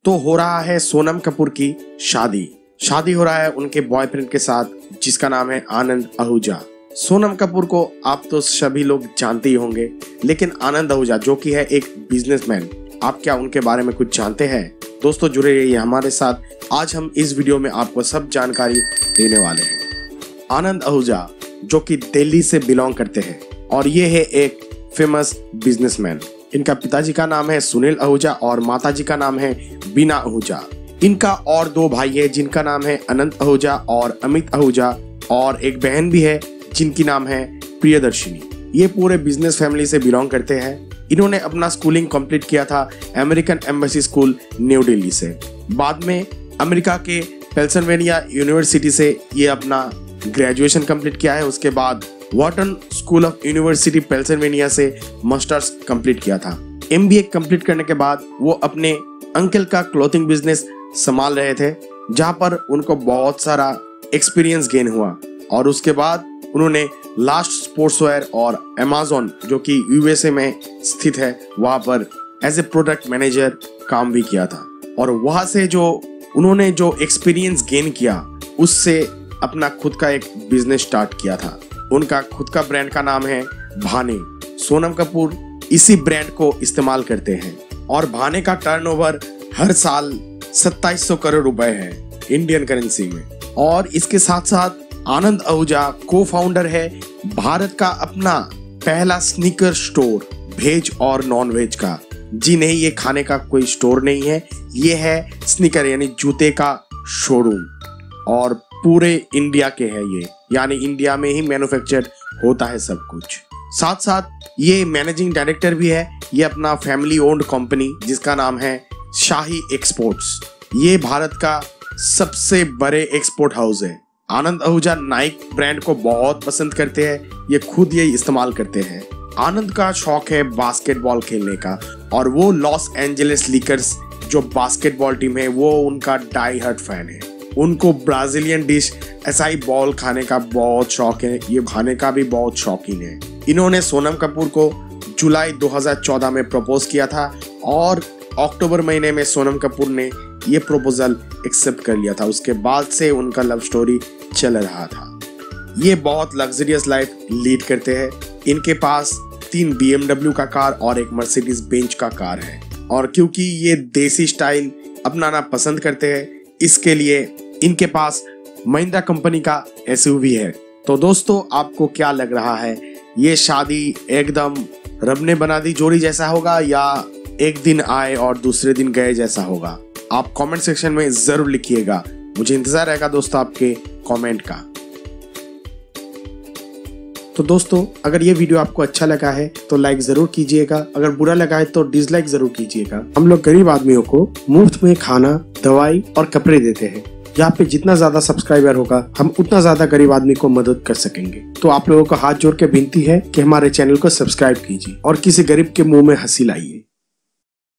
तो हो रहा है सोनम कपूर की शादी हो रहा है उनके बॉयफ्रेंड के साथ जिसका नाम है आनंद आहूजा। सोनम कपूर को आप तो सभी लोग जानते ही होंगे, लेकिन आनंद आहूजा जो कि है एक बिजनेसमैन, आप क्या उनके बारे में कुछ जानते हैं? दोस्तों जुड़े रहिए हमारे साथ। आज हम इस वीडियो में आपको सब जानकारी देने वाले हैं। आनंद आहूजा जो कि दिल्ली से बिलोंग करते हैं और ये है एक फेमस बिजनेसमैन। इनका पिताजी का नाम है सुनील आहूजा और माताजी का नाम है बीना आहूजा। इनका और दो भाई है जिनका नाम है अनंत आहूजा और अमित आहूजा, और एक बहन भी है जिनकी नाम है प्रियदर्शिनी। ये पूरे बिजनेस फैमिली से बिलोंग करते हैं। इन्होंने अपना स्कूलिंग कंप्लीट किया था American embassy school New Delhi से। बाद में अमेरिका के पेंसिल्वेनिया यूनिवर्सिटी से ये अपना ग्रेजुएशन कंप्लीट किया है। उसके बाद Wharton school of university Pennsylvania से मास्टर्स कंप्लीट किया था। एमबीए कंप्लीट करने के बाद वो अपने अंकल का क्लोथिंग बिजनेस संभाल रहे थे, जहां पर उनको बहुत सारा एक्सपीरियंस गेन हुआ। और उसके बाद उन्होंने लास्ट स्पोर्ट्सवेयर और अमेज़न जो कि यूएसए में स्थित है वहां पर एज ए प्रोडक्ट मैनेजर काम भी किया था। और वहां से उन्होंने जो एक्सपीरियंस गेन किया उससे अपना खुद का एक बिजनेस स्टार्ट किया था। उनका खुद का ब्रांड का नाम है भाने। सोनम कपूर इसी ब्रांड को इस्तेमाल करते हैं और भाने का टर्नओवर हर साल 2700 करोड़ रुपए है इंडियन करेंसी में। और इसके साथ साथ आनंद आहूजा को फाउंडर है भारत का अपना पहला स्नीकर स्टोर, वेज और नॉन वेज का। जी नहीं, ये खाने का कोई स्टोर नहीं है, ये है स्नीकर यानी जूते का शोरूम, और पूरे इंडिया के है ये, यानी इंडिया में ही मैन्युफैक्चर होता है सब कुछ। साथ साथ ये मैनेजिंग डायरेक्टर भी है। ये अपना फैमिली ओन्ड कंपनी जिसका नाम है शाही एक्सपोर्ट्स, ये भारत का सबसे बड़े एक्सपोर्ट हाउस है। आनंद आहूजा नाइक ब्रांड को बहुत पसंद करते हैं, ये खुद ये इस्तेमाल करते हैं। आनंद का शौक है बास्केटबॉल खेलने का और वो लॉस एंजलिस लेकर्स जो बास्केटबॉल टीम है वो उनका डाई हार्ड फैन है। उनको ब्राजीलियन डिश एसाई बॉल खाने का बहुत शौक है, ये खाने का भी बहुत शौकीन है। इन्होंने सोनम कपूर को जुलाई 2014 में प्रपोज किया था और अक्टूबर महीने में सोनम कपूर ने ये प्रपोजल एक्सेप्ट कर लिया था। उसके बाद से उनका लव स्टोरी चल रहा था। ये बहुत लग्जरियस लाइफ लीड करते हैं। इनके पास 3 BMW का कार और एक मर्सिडीज बेंच का कार है। और क्योंकि ये देसी स्टाइल अपनाना पसंद करते हैं, इसके लिए इनके पास महिंद्रा कंपनी का SUV है। तो दोस्तों आपको क्या लग रहा है, ये शादी एकदम रब ने बना दी जोड़ी जैसा होगा या एक दिन आए और दूसरे दिन गए जैसा होगा? आप कमेंट सेक्शन में जरूर लिखिएगा, मुझे इंतजार रहेगा दोस्तों आपके कमेंट का। तो दोस्तों अगर ये वीडियो आपको अच्छा लगा है तो लाइक जरूर कीजिएगा, अगर बुरा लगा है तो डिसलाइक जरूर कीजिएगा। हम लोग गरीब आदमियों को मुफ्त में खाना, दवाई और कपड़े देते हैं। यहाँ पे जितना ज्यादा सब्सक्राइबर होगा हम उतना ज्यादा गरीब आदमी को मदद कर सकेंगे। तो आप लोगों को हाथ जोड़ के विनती है कि हमारे चैनल को सब्सक्राइब कीजिए और किसी गरीब के मुंह में हंसी लाइए।